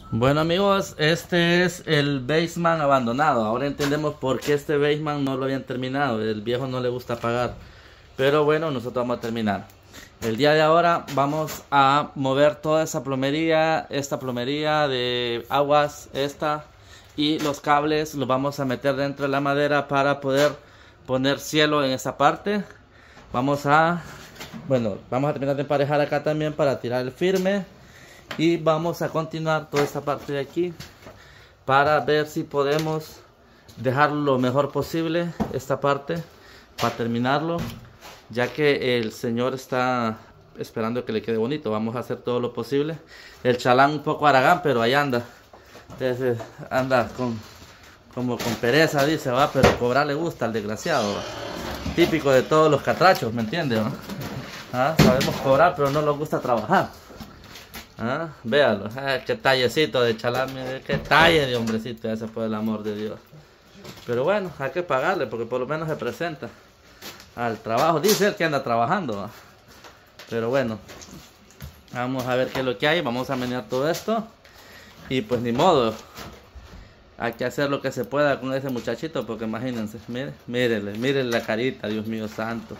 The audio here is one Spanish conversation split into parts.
Bueno amigos, este es el basement abandonado. Ahora entendemos por qué este basement no lo habían terminado. El viejo no le gusta pagar. Pero bueno, nosotros vamos a terminar. El día de ahora vamos a mover toda esa plomería, esta plomería de aguas, y los cables los vamos a meter dentro de la madera para poder poner cielo en esa parte. Vamos a terminar de emparejar acá también para tirar el firme. Y vamos a continuar toda esta parte de aquí para ver si podemos dejarlo lo mejor posible, esta parte, para terminarlo, ya que el señor está esperando que le quede bonito. Vamos a hacer todo lo posible. El chalán un poco haragán, pero ahí anda. Entonces, anda como con pereza, dice, va, pero cobrar le gusta al desgraciado, va. Típico de todos los catrachos, ¿me entiendes? ¿No? ¿Ah? Sabemos cobrar, pero no nos gusta trabajar. ¿Ah? Véalo, qué tallecito de chalán, mire, qué talle de hombrecito ese, por el amor de Dios. Pero bueno, hay que pagarle porque por lo menos se presenta al trabajo. Dice él que anda trabajando, ¿va? Pero bueno, vamos a ver qué es lo que hay. Vamos a menear todo esto y pues ni modo, hay que hacer lo que se pueda con ese muchachito, porque imagínense, mírenle la carita, Dios mío santo.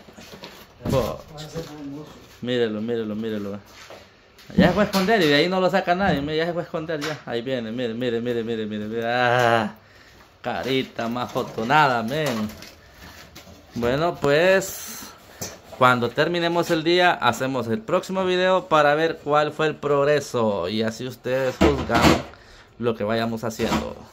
Mírelo. Ya se fue a esconder y de ahí no lo saca nadie. Ya se fue a esconder ya. Ahí viene, mire. Ah, carita más fotonada, men. Bueno, pues cuando terminemos el día hacemos el próximo video para ver cuál fue el progreso. Y así ustedes juzgan lo que vayamos haciendo.